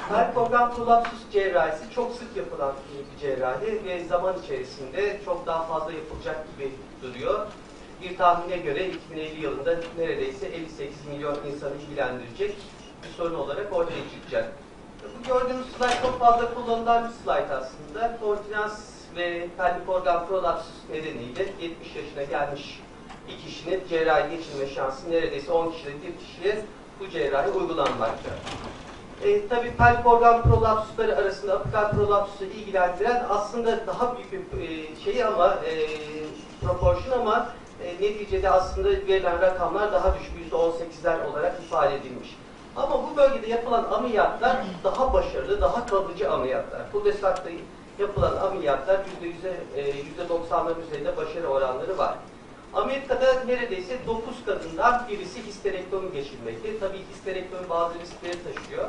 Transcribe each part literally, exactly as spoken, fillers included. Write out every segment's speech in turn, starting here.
Pelvik organ prolapsus cerrahisi çok sık yapılan bir cerrahi ve zaman içerisinde çok daha fazla yapılacak gibi duruyor. Bir tahmine göre iki bin elli yılında neredeyse elli sekiz milyon insanı ilgilendirecek bir sorun olarak ortaya çıkacak. Bu gördüğünüz slide çok fazla kullanılan bir slide aslında. Kontinans ve pelvik organ prolapsus nedeniyle yetmiş yaşına gelmiş bir kişinin cerrahi geçirme şansı neredeyse on kişiden bir kişiye bu cerrahi uygulanmakta. E, tabii pelvik organ prolapsusları arasında apikal prolapsusu ilgilendiren aslında daha büyük bir e, şey ama e, proporsiyon ama e, neticede aslında verilen rakamlar daha düşük yüzde on sekizler olarak ifade edilmiş. Ama bu bölgede yapılan ameliyatlar daha başarılı, daha kalıcı ameliyatlar. Cul-de-sac'ta yapılan ameliyatlar yüzde doksanların üzerinde başarı oranları var. Amerika'da neredeyse dokuz kadından birisi histerektomi geçirmekte. Tabii histerektomi bazı riskleri taşıyor.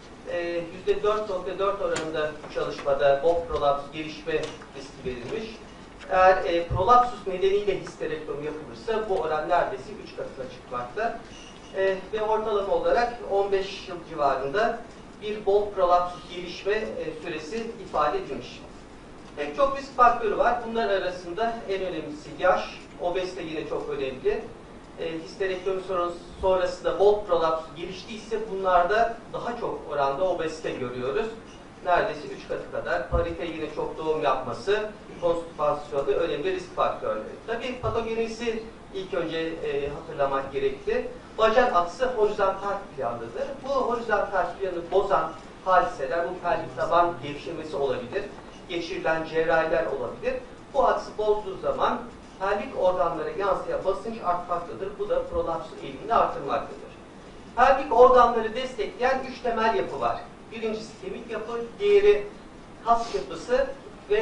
yüzde dört nokta dört oranında bu çalışmada bob prolaps gelişme riski verilmiş. Eğer e, prolapsus nedeniyle histerektomi yapılırsa bu oran neredeyse üç katına çıkmakta. E, ve ortalama olarak on beş yıl civarında bir bob prolapsus gelişme e, süresi ifade edilmiş. Pek çok risk faktörü var. Bunlar arasında en önemlisi yaş, obezite yine çok önemli. E, histerektomi sonrasında bob prolaps geliştiyse bunlarda daha çok oranda obezite görüyoruz. Neredeyse üç katı kadar. Parite yine çok doğum yapması, konstüpasyonda önemli risk faktörleri. Tabii patogenezi ilk önce e, hatırlamak gerekli. Bacak aksı horizontal plandadır. Bu horizontal planı bozan hadiseler, bu pelvik taban gevşemesi olabilir, geçirilen cerrahiler olabilir. Bu aksı bozduğu zaman pelvik organlara yansıyan basınç artmaktadır. Bu da prolapsus eğilimini artırmaktadır. Pelvik organları destekleyen üç temel yapı var. Birincisi kemik yapı, diğeri kas yapısı ve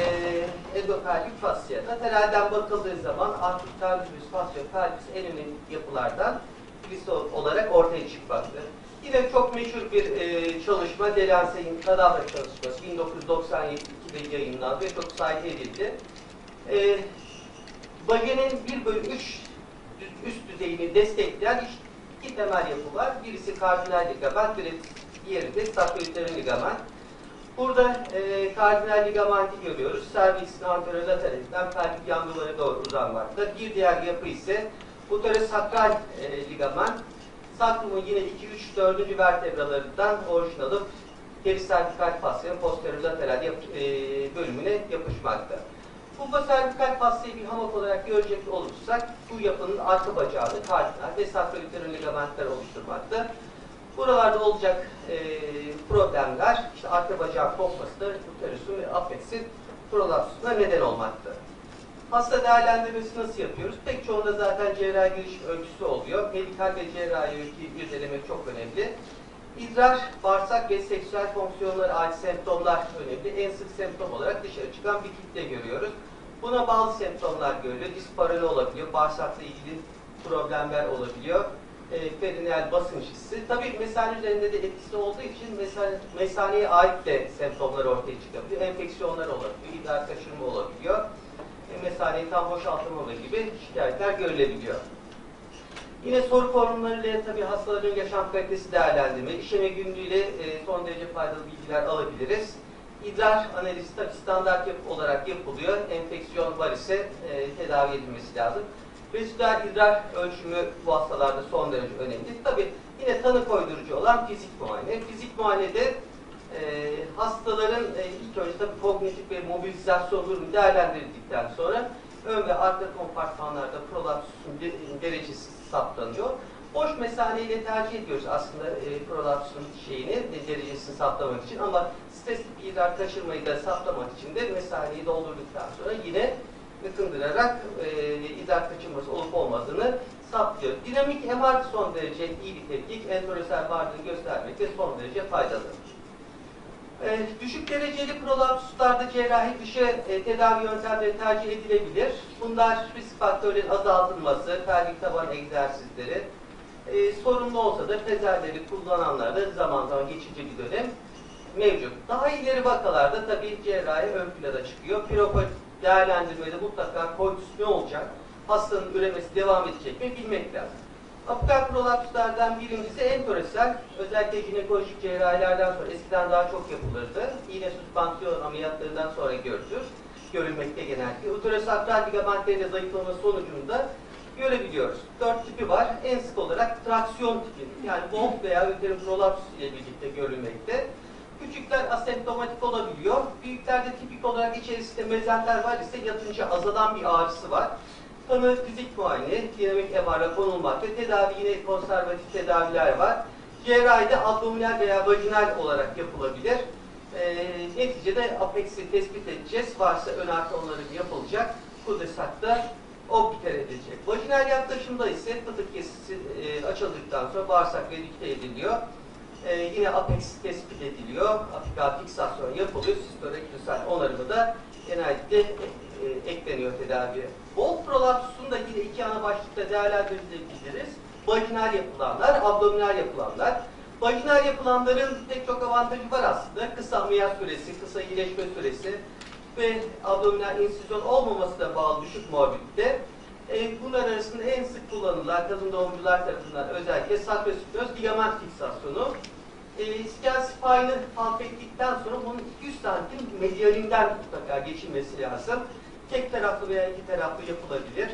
e, endopelvik fasya. Lateralden bakıldığı zaman arteriovenous fascia pelvis en önemli yapılardan birisi olarak ortaya çıkmaktadır. Yine çok meşhur bir e, çalışma, Delancey'in kadavra çalışması bin dokuz yüz doksan yedi'de yayınlandı ve çok saygı edildi. E, Vajenin bir bölü üç üst düzeyini destekleyen iki temel yapı var. Birisi kardinal ligament, diğeri de sacroiliac ligament. Burada e, kardinal ligamenti görüyoruz. Servisin anterolateralinden pelvik yan duvara doğru uzanmakta. Bir diğer yapı ise uterosakral e, ligament. Sakrumun yine iki, üç, dördüncü vertebralarından orijin alıp periservikal fasyanın posterolateral yap, e, bölümüne yapışmakta. Bu servikal fasyayı bir hamak olarak görecek olursak bu yapının arka bacağını kardinal ve sacroiliac ligamentler oluşturmakta. Buralarda olacak e, problemler, işte arka bacağın kopması da uterusun ve apexin prolapsusuna neden olmakta. Hasta değerlendirmesi nasıl yapıyoruz? Pek çoğunda zaten cerrahi gelişim ölçüsü oluyor. Medikal ve cerrahi öyküyü irdelemek çok önemli. İdrar, bağırsak ve seksüel fonksiyonlara ait semptomlar önemli. En sık semptom olarak dışarı çıkan bir kitle görüyoruz. Buna bağlı semptomlar görülüyor. Disparoli olabiliyor, bağırsakla ilgili problemler olabiliyor. E, perineal basınç hissi. Tabii mesane üzerinde de etkisi olduğu için mesane, mesaneye ait de semptomlar ortaya çıkabiliyor. Enfeksiyonlar olabiliyor, idrar kaşınma olabiliyor. E, mesaneyi tam boşaltamalı gibi şikayetler görülebiliyor. Yine soru formlarıyla tabii hastaların yaşam kalitesi değerlendirme, işeme günlüğüyle e, son derece faydalı bilgiler alabiliriz. İdrar analizi tabii standart yap olarak yapılıyor. Enfeksiyon var ise e, tedavi edilmesi lazım. Rezidüel idrar ölçümü bu hastalarda son derece önemli. Tabii yine tanı koydurucu olan fizik muayene. Fizik muayenede e, hastaların e, ilk önce tabii kognitif ve mobilizasyon durumu değerlendirildikten sonra ön ve arka kompartmanlarda prolapsusun derecesi saptanıyor. Boş mesaneyle tercih ediyoruz aslında e, prolapsusun şeyini, derecesini saptamak için ama stresli bir idrar kaçırmayı da saptamak için de mesaneyi doldurduktan sonra yine ıkındırarak e, idrar kaçırması olup olmadığını saptıyor. Dinamik M R son derece iyi bir tetkik, enterosel varlığını göstermekte son derece faydalı. E, düşük dereceli prolapsuslarda cerrahi dışı e, tedavi yöntemleri tercih edilebilir. Bunlar risk faktörlerin azaltılması, pelvik taban egzersizleri, e, sorunlu olsa da pezerleri kullananlarda zaman zaman geçici bir dönem mevcut. Daha ileri vakalarda tabii cerrahi ön plana çıkıyor. Piropoli değerlendirmede mutlaka koitus ne olacak, hastanın üremesi devam edecek mi bilmek lazım. Apikal prolapslardan birincisi enterorsal, özellikle jinekolojik cerrahilerden sonra eskiden daha çok yapılırdı. İğne süspansiyon ameliyatlarından sonra görülür, görülmekte genellikle. Uterosakral ligamentlerin zayıflaması sonucunda görebiliyoruz. Dört tipi var. En sık olarak traksiyon tipi, yani volt veya uterin prolaps ile birlikte görülmekte. Küçükler asemptomatik olabiliyor. Büyüklerde tipik olarak içerisinde mezenter var ise yatınca azalan bir ağrısı var. Tanı fizik muayene, dinamik M R'a konulmakta. Tedavi yine konservatif tedaviler var. Cerrahide abdominal veya vajinal olarak yapılabilir. E, neticede apeksi tespit edeceğiz. Varsa ön arka onarım yapılacak. Kudesakta obiter edilecek. Vajinal yaklaşımda ise fıtık kesisi e, açıldıktan sonra bağırsak redükte ediliyor. E, yine apeksi tespit ediliyor. Apikal fiksasyon yapılıyor. Sistorektusal onarımı da genellikle e, ekleniyor tedaviye. Volt prolapsunu da yine iki ana başlıkta değerlendirebiliriz. Vajinal yapılanlar, abdominal yapılanlar. Vajinal yapılanların pek çok avantajı var aslında. Kısa ameliyat süresi, kısa iyileşme süresi ve abdominal insizyon olmamasına bağlı düşük morbidite. E, bunlar arasında en sık kullanılan kadın doğumcular tarafından özellikle sakrospinoz ligament fiksasyonu. E, iskel spine'ı halk ettikten sonra bunun iki yüz santim medyalinden mutlaka geçilmesi lazım. Tek taraflı veya iki taraflı yapılabilir.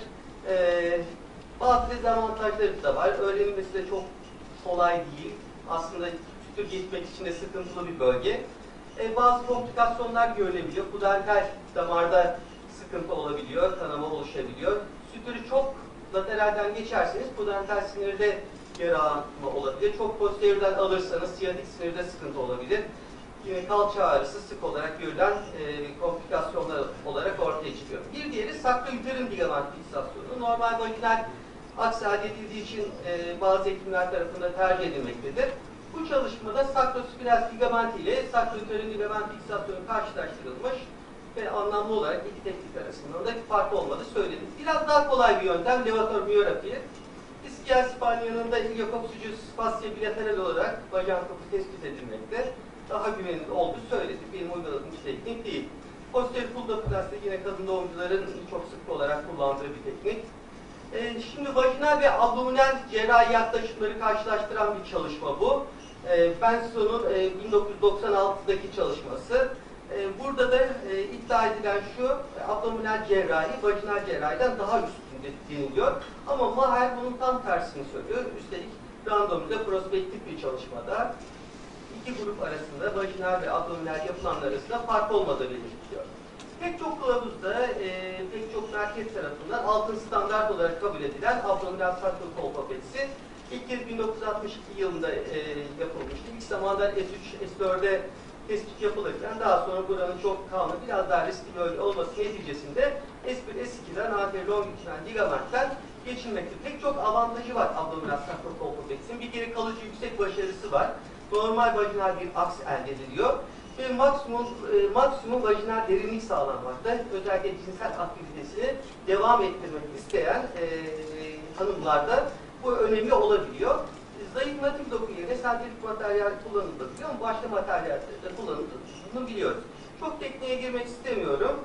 E, bazı dezavantajları da var. Öğrenilmesi de çok kolay değil. Aslında sütür gitmek için de sıkıntılı bir bölge. E, bazı komplikasyonlar görülebiliyor. Pudental damarda sıkıntı olabiliyor, kanama oluşabiliyor. Sütürü çok lateralden geçerseniz pudental sinirde yaralanma olabilir. Çok posteriorden alırsanız siyatik sinirde sıkıntı olabilir. Yine kalça ağrısı sık olarak görülen e, komplikasyonlar olarak ortaya çıkıyor. Bir diğeri sakroüterin ligament fiksasyonu. Normal vajinal aksel edildiği için e, bazı hekimler tarafından tercih edilmektedir. Bu çalışmada sakrospinal ligament ile sakroüterin ligament fiksasyonu karşılaştırılmış ve anlamlı olarak iki teknik arasında da fark olmadığı söylenir. Biraz daha kolay bir yöntem levator miyorapi. İskel spine yanında iliokopsucus fascia bilateral olarak bacağın kapı tespit edilmekte. Daha güvenilir olduğu söyledik. Benim uyguladığım bir teknik değil. Posterior puldoplasty yine kadın doğumcuların çok sık olarak kullandığı bir teknik. Ee, şimdi vajinal ve abdominal cerrahi yaklaşımları karşılaştıran bir çalışma bu. Ee, Benson'un e, bin dokuz yüz doksan altıdaki çalışması. Ee, burada da e, iddia edilen şu, abdominal cerrahi vajinal cerrahiden daha üstünde deniliyor. Ama Maher bunun tam tersini söylüyor. Üstelik randomize prospektif bir çalışmada iki grup arasında vajinal ve abdominal yapılanlar arasında fark olmadığı belirtiliyor. Pek çok kılavuzda, e, pek çok merkez tarafından altın standart olarak kabul edilen abdominal sakrokolpopetisi ilk kez bin dokuz yüz altmış iki yılında e, yapılmıştı. İlk zamanlar S üç, S dört'e tespit yapılırken daha sonra buranın çok kanlı, biraz daha riskli bölge olması neticesinde S bir, S iki'den anterior longitudinal ligamentten geçilmekte. Pek çok avantajı var abdominal sakrokolpopetisin. Bir kere kalıcı yüksek başarısı var. Normal vajinal bir aks elde ediliyor. Ve maksimum, e, maksimum vajinal derinlik sağlanmakta. Özellikle cinsel aktivitesini devam ettirmek isteyen e, hanımlarda bu önemli olabiliyor. Zayıf natif doku yerine sentetik materyal kullanılabiliyor ama başka materyallerde kullanıldığını biliyoruz. Çok tekniğe girmek istemiyorum.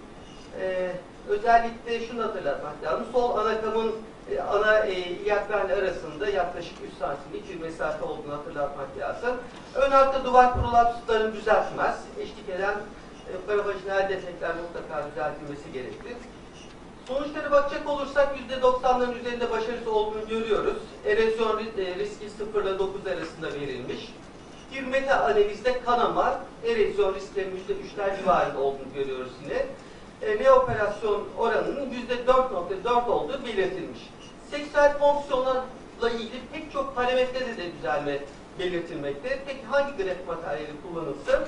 Ee, özellikle şunu hatırlatmak lazım. Sol anakamın e, ana e, ilyak arasında yaklaşık üç santimlik bir mesafe olduğunu hatırlatmak lazım. Ön arka duvar prolapslarını düzeltmez. Eşlik eden e, paravajinal defekler mutlaka düzeltilmesi gerekir. Sonuçlara bakacak olursak yüzde doksanların üzerinde başarısı olduğunu görüyoruz. Erozyon riski sıfır ile dokuz arasında verilmiş. Bir meta analizde kanama, erozyon risklerinin yüzde üçler civarında olduğunu görüyoruz yine. E, reoperasyon oranının yüzde dört nokta dört olduğu belirtilmiş. Seksüel fonksiyonlarla ilgili pek çok parametrede de düzelme belirtilmekte. Peki hangi grafik materyali kullanılsın?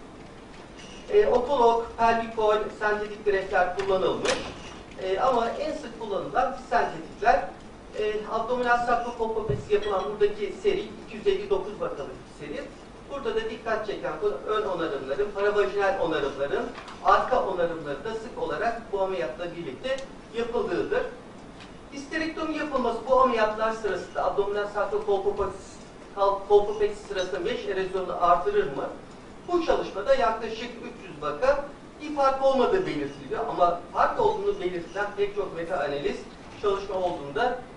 E, otolog, pelvikol, sentetik grafler kullanılmış. E, ama en sık kullanılan sentetikler. E, abdominal sakrokolpopetisi yapılan buradaki seri iki yüz elli dokuz vakalık bir seri. Burada da dikkat çeken ön onarımların, paravajinal onarımların, arka onarımları da sık olarak bu ameliyatla birlikte yapıldığıdır. Histerektomi yapılması bu ameliyatlar sırasında abdominal sakrokolpopetisi sırasında mesh erozyonunu artırır mı? Bu çalışmada yaklaşık üç yüz vaka bir fark olmadığı belirtiliyor ama fark olduğunu belirtilen pek çok meta analiz çalışma olduğunu da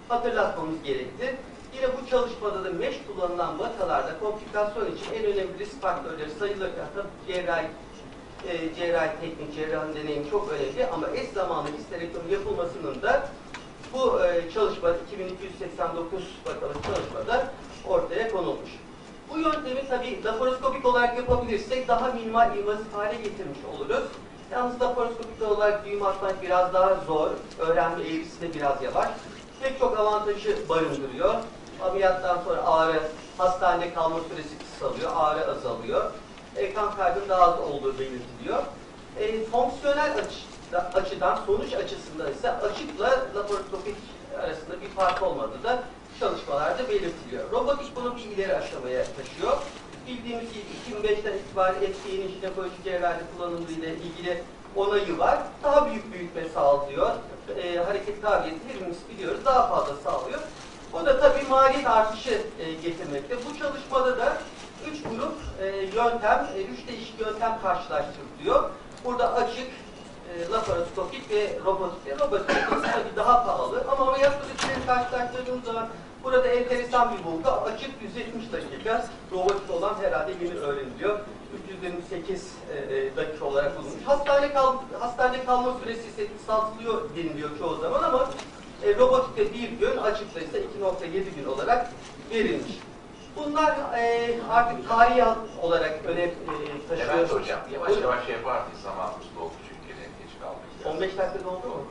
hatırlatmamız gerekti. Yine bu çalışmada da mesh kullanılan vakalarda komplikasyon için en önemli risk faktörleri sayılırken tabii cerrahi, e, cerrahi teknik, cerrahi deneyim çok önemli ama eş zamanlı histerektomi yapılmasının da bu e, çalışma iki bin iki yüz seksen dokuz vakalık çalışmada ortaya konulmuş. Bu yöntemi tabii laparoskopik olarak yapabilirsek daha minimal invazif hale getirmiş oluruz. Yalnız laparoskopik olarak düğüm atmak biraz daha zor, öğrenme eğrisi de biraz yavaş. Pek çok avantajı barındırıyor. Ameliyattan sonra ağrı, hastanede kalma süresi kısalıyor, ağrı azalıyor. E, kan kaybının daha az olduğu belirtiliyor. E, fonksiyonel açı, açıdan, sonuç açısından ise açıkla laparoskopik arasında bir fark olmadığı da çalışmalarda belirtiliyor. Robotik bunu bir ileri aşamaya taşıyor. Bildiğimiz gibi iki bin beşten itibaren F D A'nin jinekoloji cerrahide kullanımı ile ilgili onayı var. Daha büyük büyütme sağlıyor. E, hareket kabiliyeti hepimiz biliyoruz. Daha fazla sağlıyor. O da tabii maliyet artışı e, getirmekte. Bu çalışmada da üç grup e, yöntem, e, üç değişik yöntem karşılaştırılıyor. Burada açık, e, laparoskopik ve robotik. Robotik tabii daha pahalı ama ameliyat süreçlerini karşılaştırdığımız zaman burada enteresan bir bulgu. Açık yüz yetmiş dakika, robotik olan herhalde yeni öğreniliyor. üç yüz yirmi sekiz e, dakika olarak bulunmuş. Hastane kal hastanede kalma süresi ise kısaltılıyor deniliyor çoğu zaman ama e, robotikte bir gün, açıkta ise iki nokta yedi gün olarak verilmiş. Bunlar e, artık tarihi olarak önem e, taşıyor. Evet hocam, yavaş yavaş şey yapardık, zamanımız doldu çünkü geç kaldık. on beş dakika doldu mu?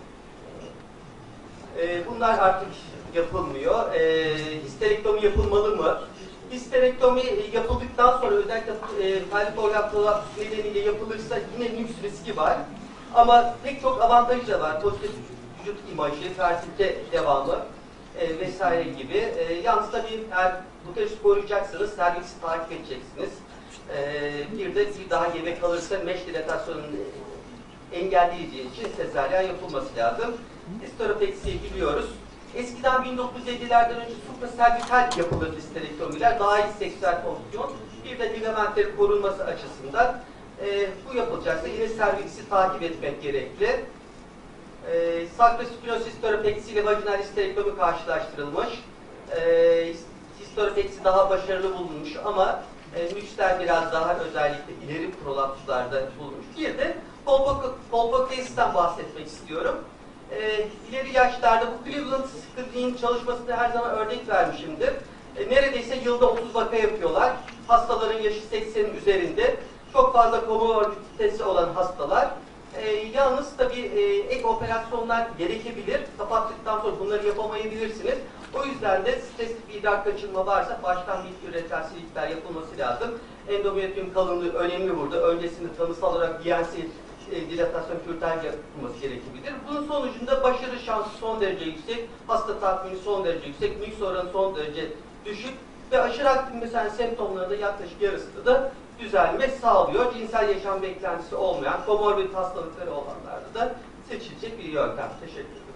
E, bunlar artık yapılmıyor. E, histerektomi yapılmalı mı? Histerektomi yapıldıktan sonra özellikle e, pelvik organ prolapsüsü nedeniyle yapılırsa yine nüks riski var. Ama pek çok avantajı da var. Pozitif vücut imajı, fertilite devamı e, vesaire gibi. E, yalnız tabii eğer bu test koruyacaksanız servisi takip edeceksiniz. E, bir de bir daha gebe kalırsa mesh dilatasyonunu engelleyeceği için sezaryen yapılması lazım. Histeropeksiyi biliyoruz. Eskiden bin dokuz yüz ellilerden önce supraservikal yapılırdı histerektomiler. Daha iyi seksüel fonksiyon. Bir de ligamentlerin korunması açısından e, bu yapılacaksa yine servisi takip etmek gerekli. E, Sacrospinosis histeropeksi ile vajinal histerektomi karşılaştırılmış. E, histeropeksi daha başarılı bulunmuş ama e, nüksler biraz daha özellikle ileri prolapslarda bulunmuş. Bir de polpoklesisten bahsetmek istiyorum. E, ileri yaşlarda bu Cleveland Clinic'in çalışmasında her zaman örnek vermişimdir. E, neredeyse yılda otuz vaka yapıyorlar. Hastaların yaşı seksenin üzerinde. Çok fazla komorbiditesi olan hastalar. E, yalnız tabii e, ek operasyonlar gerekebilir. Kapattıktan sonra bunları yapamayabilirsiniz. O yüzden de stresli bir idrar kaçırma varsa baştan bir üretersilikler yapılması lazım. Endometrium kalınlığı önemli burada. Öncesinde tanısal olarak D N C e, dilatasyon kürtaj yapılması gerekebilir. Bunun sonucunda başarı şansı son derece yüksek, hasta tatmini son derece yüksek, nüks oranı son derece düşük ve aşırı aktif mesela semptomlarında yaklaşık yarısında da düzelme sağlıyor. Cinsel yaşam beklentisi olmayan, komorbid hastalıkları olanlarda da seçilecek bir yöntem. Teşekkür ederim.